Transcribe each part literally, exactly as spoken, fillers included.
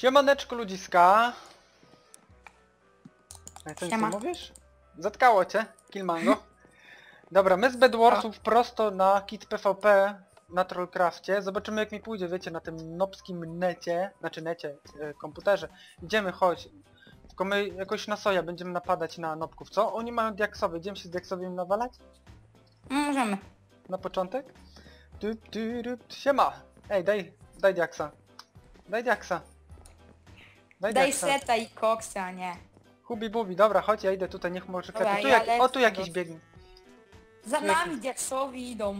Siemaneczko ludziska. A co Siema. mówisz? Zatkało cię, Killmango. Dobra, my z Bedwarsów prosto na kit P V P na Trollcrafcie. Zobaczymy jak mi pójdzie, wiecie, na tym nopskim necie, znaczy necie, e, komputerze. Idziemy, chodź. Tylko my jakoś na soja będziemy napadać na nopków, co? Oni mają diaksowe, idziemy się z diaksowym nawalać? No, możemy. Na początek? Tu, tu, tu, siema! Ej, daj, daj diaksa. Daj diaksa. Daj, Daj diaksa. seta i koksa, nie. Hubi bubi, dobra, chodź, ja idę tutaj, niech może Dobra, klepie. Tu ja jak, lecę o, tu jakiś do- biegnie. Za Tu nami diaksowi idą.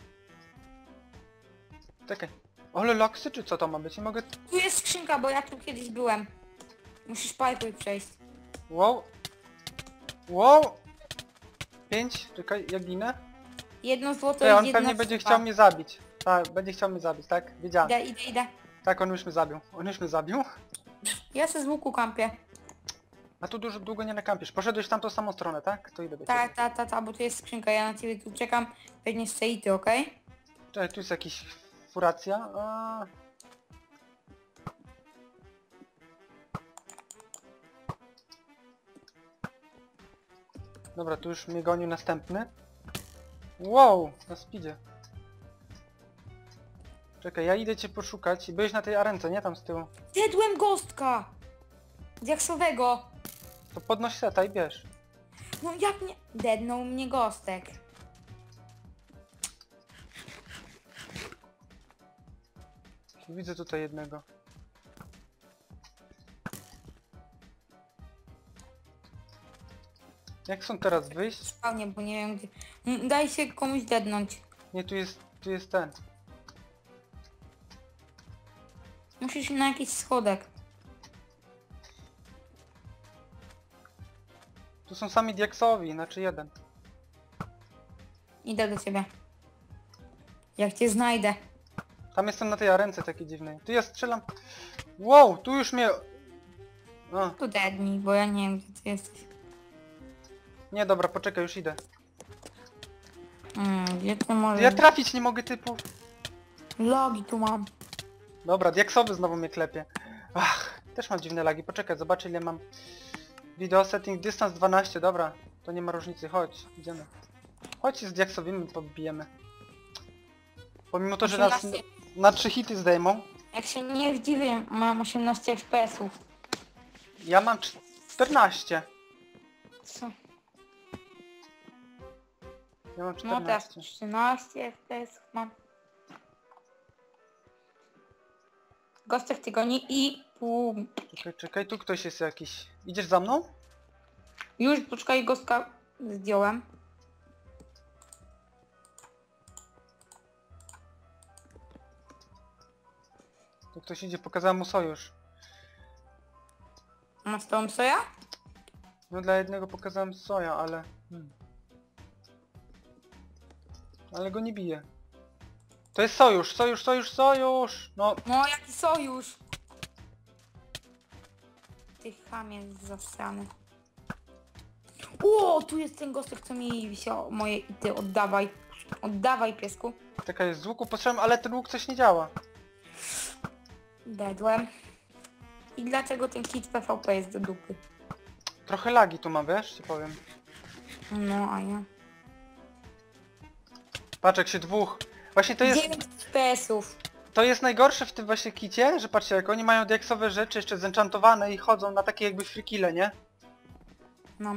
Czekaj. Ole loksy, czy co to ma być? Nie mogę... Tu jest skrzynka, bo ja tu kiedyś byłem. Musisz pipe przejść. Wow. Wow. Pięć, czekaj, ja ginę. Jedno złoto Ej, i on jedna pewnie będzie supa. chciał mnie zabić. Tak, będzie chciał mnie zabić, tak? Wiedziałem. Idę, idę, idę. Tak, on już mnie zabił. On już mnie zabił. Ja se z łuku kampię. A tu dużo długo nie nakampisz. Poszedłeś w tamtą samą stronę, tak? To idę do ciebie. Tak, ta, ta, ta, bo tu jest skrzynka, ja na ciebie tu czekam. Pewnie z ty, okej? Czekaj, tu jest jakiś furacja. A... Dobra, tu już mnie gonił następny. Wow, na speedzie. Czekaj, ja idę cię poszukać. Byłeś na tej arence, nie? Tam z tyłu. Zjadłem gostka! Diaksowego! To podnoś seta i bierz. No jak nie... Deadnął mnie gostek. Widzę tutaj jednego. Jak są teraz wyjść? Spawnie, bo nie wiem gdzie... Mm, Daj się komuś deadnąć. Nie, tu jest, tu jest ten. Musisz iść na jakiś schodek. Tu są sami diaksowi, znaczy jeden. Idę do ciebie. Jak cię znajdę. Tam jestem na tej arence takiej dziwnej. Tu ja strzelam. Wow, tu już mnie... A, Tu deadnij, bo ja nie wiem gdzie ty jesteś. nie, dobra, poczekaj, już idę. Mm, gdzie ty możesz... Ja trafić nie mogę typu. Logi tu mam. Dobra, diaksowy znowu mnie klepie. Ach, też mam dziwne lagi. Poczekaj, zobaczę ile mam. Video setting, dystans dwanaście, dobra. To nie ma różnicy, chodź, idziemy. Chodź się z diaksowymi pobijemy. Pomimo to, że nas osiemnaście. na trzy hity zdejmą. Jak się nie zdziwię, mam osiemnaście F P S-ów. Ja mam czternaście. Co? Ja mam No też czternaście. trzynaście F P S-ów mam. Gostek ty goni i pół. Czekaj, czekaj, tu ktoś jest jakiś. Idziesz za mną? Już poczekaj, gostka zdjąłem. Tu ktoś idzie, pokazałem mu sojusz. Masz z tobą soja? No dla jednego pokazałem soja, ale... Hmm. Ale go nie bije. To jest sojusz, sojusz, sojusz, sojusz! No, No jaki sojusz? Ty chamie zasrany. O, tu jest ten gostek, co mi wisiał moje ity. Oddawaj. Oddawaj, piesku. czekaj, z łuku postrzelam, ale ten łuk coś nie działa. Dedłem. I dlaczego ten kit P V P jest do dupy? Trochę lagi tu mam, wiesz, ci powiem. No, a ja... Patrz jak się dwóch... Właśnie to jest... dziewięć F P S-ów. To jest najgorsze w tym właśnie kicie, że patrzcie, jak oni mają diaksowe rzeczy jeszcze zenchantowane i chodzą na takie jakby frikile, nie? No.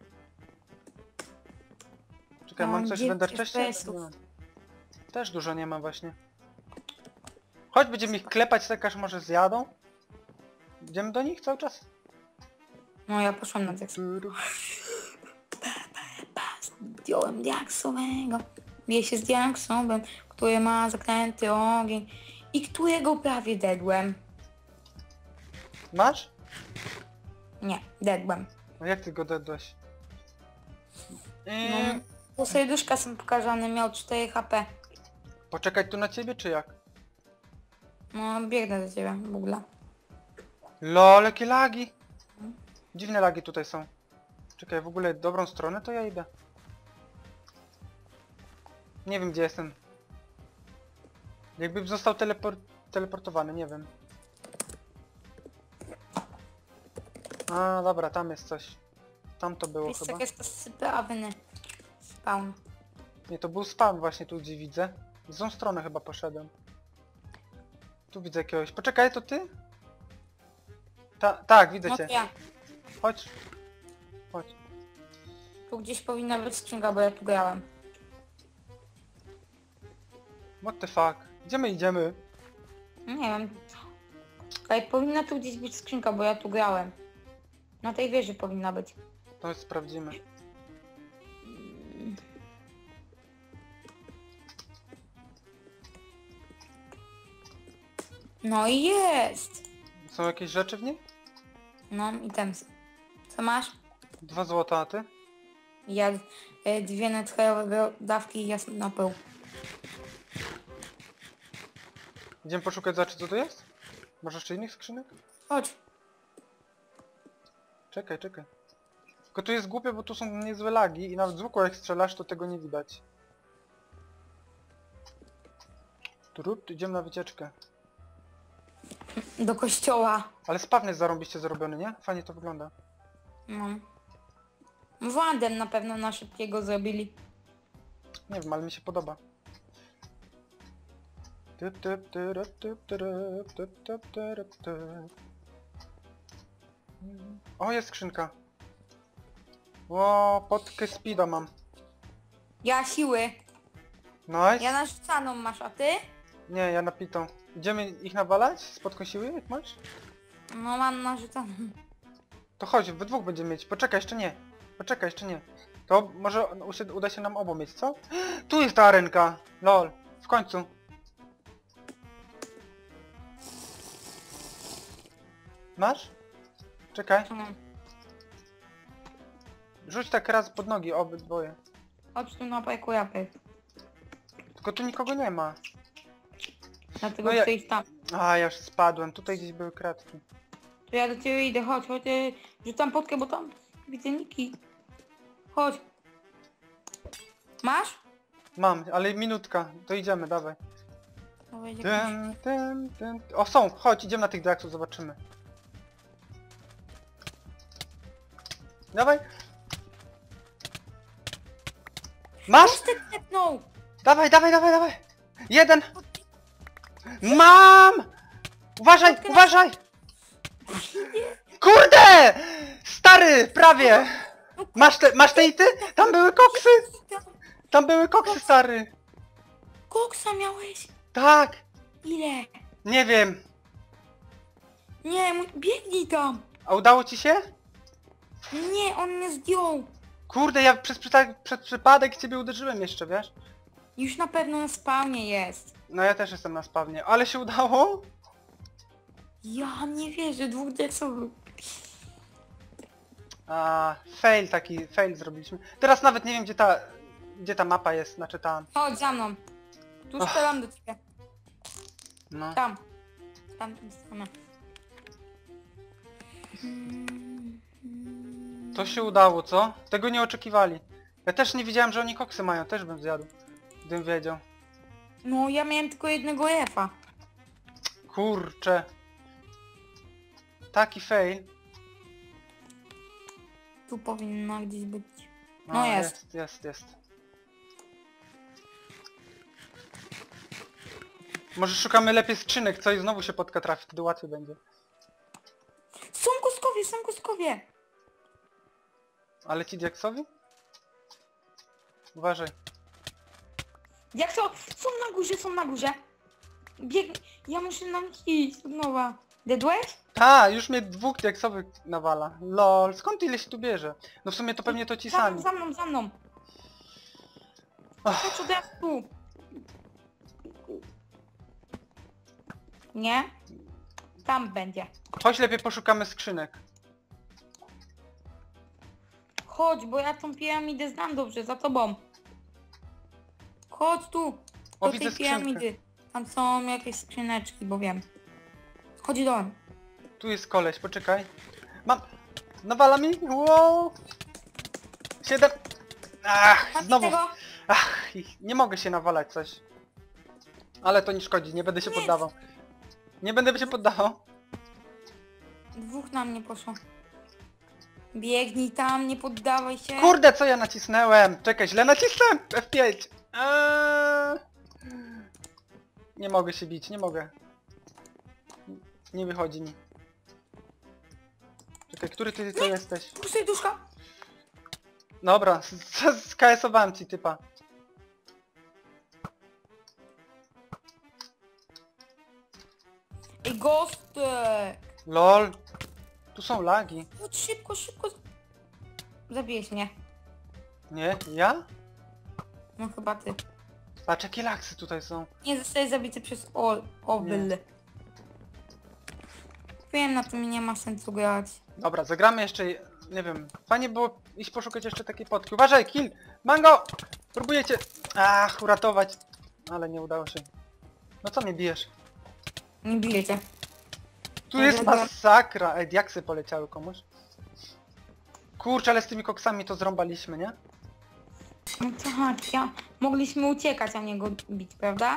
Czekaj, No, mam coś w dziewięć enderchestie? F P S-ów. Nie mam. Też dużo nie mam właśnie. Chodź, będziemy ich klepać, lekarz może zjadą. Idziemy do nich cały czas? No ja poszłam na diaks. Zdjąłem diaksowego. Bije się z diaksowym, który ma zaklęty ogień. I którego prawie dedłem. Masz? Nie, dedłem. No jak ty go dedłeś? No, Eee, bo serduszka są pokazane, miał cztery H P. poczekać tu na ciebie, czy jak? No biegnę do ciebie w ogóle. Lol, jakie lagi! Dziwne lagi tutaj są. Czekaj, w ogóle dobrą stronę to ja idę. Nie wiem gdzie jestem. Jakbym został teleport teleportowany, nie wiem. A, dobra, tam jest coś. Tam to było Wiesz, chyba. tak jest to sprawny spawn. Nie, to był spawn właśnie tu, gdzie widzę. W złą stronę chyba poszedłem. Tu widzę jakiegoś. Poczekaj, to ty? Ta, tak, widzę No cię. to ja. Chodź. Chodź. Tu gdzieś powinna być skrzynka, bo ja tu grałem. What the fuck? Gdzie my idziemy? Nie wiem. Tutaj powinna tu gdzieś być skrzynka, bo ja tu grałem. Na tej wieży powinna być. To sprawdzimy. No i jest! Są jakieś rzeczy w niej? No i tam. Co masz? Dwa złota, a ty? Ja y, dwie netherowe dawki i jasny na pył. Idziemy poszukać, zobaczyć co tu jest? Może jeszcze innych skrzynek? Chodź. Czekaj, czekaj. Tylko tu jest głupio, bo tu są niezłe lagi i nawet z łuku jak strzelasz, to tego nie widać. Trup, idziemy na wycieczkę. Do kościoła. Ale spawn jest zarąbiście zrobiony, nie? Fajnie to wygląda. No. Wandem na pewno na szybkiego zrobili. Nie wiem, ale mi się podoba. Typ, typ, tyrup, typ, tyrup, typ, typ, tyrup, typ. O, jest skrzynka. O, potkę speeda mam. Ja siły. Nice. Ja narzucaną masz, a ty? Nie, ja napitą. Idziemy ich nawalać? Z podką siły, jak masz? No mam narzucaną. To chodź, we dwóch będziemy mieć. Poczekaj, jeszcze nie. Poczekaj, jeszcze nie. To może usi- uda się nam obu mieć, co? Tu jest ta arenka! Lol. W końcu. Masz? Czekaj. Mm. Rzuć tak raz pod nogi, obydwoje. Chodź tu na pajku japy. Tylko tu nikogo nie ma. Dlatego No ja- chcę iść tam. A, ja już spadłem. Tutaj gdzieś były kratki. To ja do ciebie idę, chodź, chodź. y, Rzucam potkę, bo tam widzę Niki. Chodź. Masz? Mam, ale minutka. To idziemy, dawaj. To będzie Tym, tym, tym. O, są! Chodź, idziemy na tych diaksów, zobaczymy. Dawaj! Masz? Kostek tepnął! Dawaj, dawaj, dawaj, dawaj! Jeden! Mam! Uważaj, uważaj! Kurde! Stary, prawie! Masz te, masz te ity? Tam były koksy! Tam były koksy, stary! Koksa miałeś? Tak! Ile? Nie wiem. Nie, mój- biegnij tam! A udało ci się? Nie, on mnie zdjął! Kurde, ja przez, przyta- przez przypadek ciebie uderzyłem jeszcze, wiesz? Już na pewno na spawnie jest. No ja też jestem na spawnie, ale się udało? Ja nie wierzę, dwóch deksowych. A, fail taki, fail zrobiliśmy. Teraz nawet nie wiem gdzie ta, gdzie ta mapa jest, znaczy ta, Chodź za mną. Tu Och. strzelam do ciebie. no. Tam. Tam, tam stronę. To się udało, co? Tego nie oczekiwali. Ja też nie wiedziałem, że oni koksy mają, też bym zjadł. Gdybym wiedział. No ja miałem tylko jednego efa. Kurczę. Taki fail. Tu powinna gdzieś być. No, No jest. jest, jest, jest. Może szukamy lepiej skrzynek, co i znowu się podka trafi, wtedy łatwiej będzie. Są kostkowie, są kostkowie! Ale ci diaksowi? Uważaj. Jak to? Są na górze, są na górze. Bieg... Ja muszę nam iść od nowa. Deadweight? Ta, już mnie dwóch diaksowych nawala. Lol, skąd ile się tu bierze? No w sumie to pewnie to ci Za sami. mną, za mną, za mną. Och, Chodź od razu tu. Nie? Tam będzie. chodź lepiej poszukamy skrzynek. Chodź, bo ja tą piramidę znam dobrze, za tobą. Chodź tu. O, Do widzę tej skrzynkę. piramidy. Tam są jakieś skrzyneczki, bo wiem. Chodź do mnie. Tu jest koleś, poczekaj. Mam... Nawala mi? Wow! Siedem... Ach, Masz znowu... tego? Ach, ich- nie mogę się nawalać coś. Ale to nie szkodzi, nie będę się Nie. poddawał. Nie będę się poddawał. Dwóch na mnie poszło. Biegnij tam, nie poddawaj się. Kurde, co ja nacisnąłem? Czekaj, źle nacisnąłem! F pięć! Eee... Nie mogę się bić, nie mogę. Nie wychodzi mi. Czekaj, który ty to jesteś? Puszczaj duszka. Dobra, skasowałem ci typa. Ej, Gostek. LOL. Tu są lagi. Chodź szybko, szybko. Zabijesz mnie. Nie? Ja? No chyba ty. Patrz jakie laksy tutaj są. Nie zostajesz zabity przez ol, obyl. Nie. Wiem, na tym nie ma sensu grać. Dobra, zagramy jeszcze, nie wiem, fajnie było iść poszukać jeszcze takiej potki. Uważaj, kill! Mango! Próbujecie, ach, uratować, ale nie udało się. No co mnie bijesz? Nie biję cię. Tu jest masakra! Ej, diaksy poleciały komuś. Kurczę, ale z tymi koksami to zrąbaliśmy, nie? No tak, ja... Mogliśmy uciekać, a nie go bić, prawda?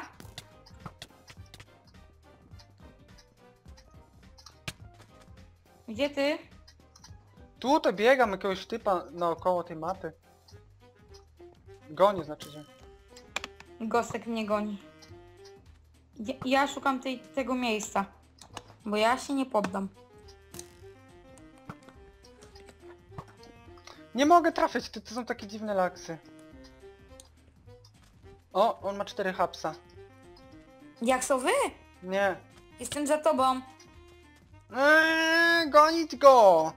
Gdzie ty? Tu to biegam jakiegoś typa naokoło tej mapy. Gonię, znaczy się. Gostek mnie goni. Ja, ja szukam tej, tego miejsca. Bo ja się nie poddam. Nie mogę trafiać, to, to są takie dziwne laksy. O, on ma cztery hapsa. Jaksowy? Nie. Jestem za tobą. Eee, gonić go!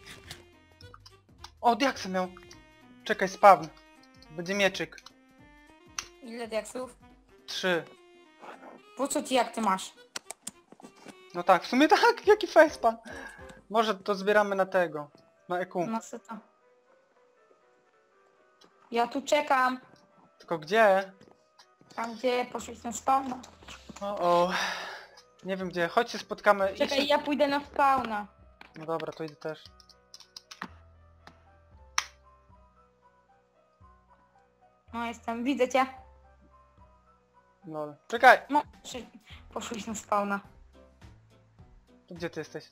O, diaksy miał. Czekaj, spawn. Będzie mieczyk. Ile diaksów? Trzy. Po co ci jak ty masz? No tak, w sumie tak, jaki facepan. Może to zbieramy na tego. Na E Q. Na seta. Ja tu czekam. Tylko gdzie? Tam gdzie poszłeś na spawna. O, o. Nie wiem gdzie. Chodź się spotkamy. Czekaj, Idź- ja pójdę na spawna. No dobra, to idę też. No jestem, widzę cię. Lol. Czekaj! No, czy poszłeś na spawna. To gdzie ty jesteś?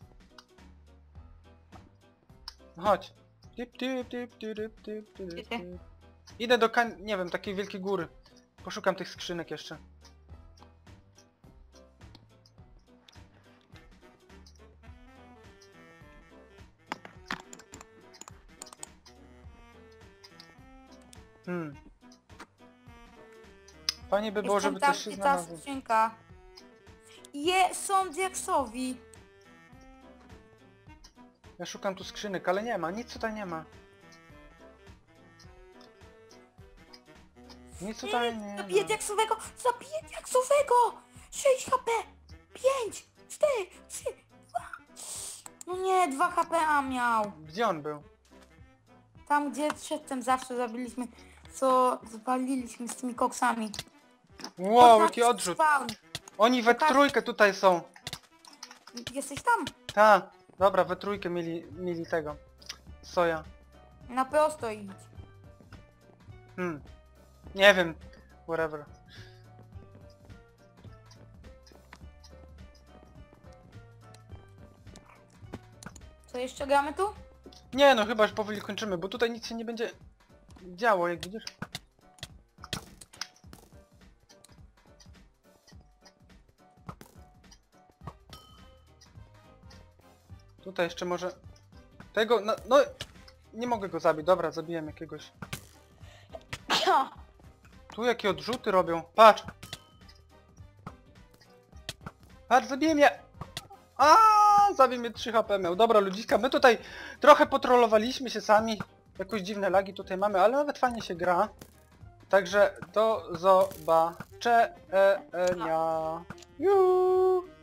No chodź. Tip, tip, tip, tip, tip, tip, tip, Gdzie ty? tip. Idę do kan... nie wiem, takiej wielkiej góry. Poszukam tych skrzynek jeszcze. Hmm. Fajnie by było, Jestem żeby tam, coś się gdzie ta znalazło. skrzynka. Je, są diaksowi. Ja szukam tu skrzynek, ale nie ma, nic tutaj nie ma. Nic tutaj nie Zabiję ma. diaksowego! Zabiję diaksowego! sześć HP! pięć! cztery! trzy! dwa! No nie, dwa H P A miał. Gdzie on był? Tam gdzie przedtem zawsze zabiliśmy, co zwaliliśmy z tymi koksami. Wow, Chodź jaki na odrzut. spawn. Oni we Pokaż- trójkę tutaj są. Jesteś tam? Ta, dobra, we trójkę mieli, mieli tego. Soja. Na prosto idź. Hmm. Nie wiem. Whatever. Co jeszcze gramy tu? Nie no, chyba już powoli kończymy, bo tutaj nic się nie będzie działo, jak widzisz. Tutaj jeszcze może... Tego, no, no... Nie mogę go zabić, dobra, zabiłem jakiegoś. Tu jakie odrzuty robią, patrz! Patrz, zabiję mnie! A, zabił mnie trzy H P miał. Dobra ludziska, my tutaj trochę potrollowaliśmy się sami. Jakoś dziwne lagi tutaj mamy, ale nawet fajnie się gra. Także do zobaczenia. Juuu.